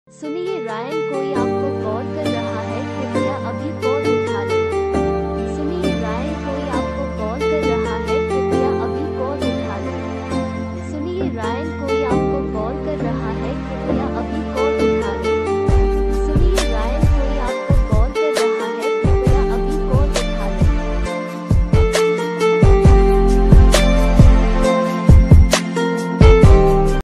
सुनिए रायन, कोई आपको कॉल कर रहा है, कृपया अभी कॉल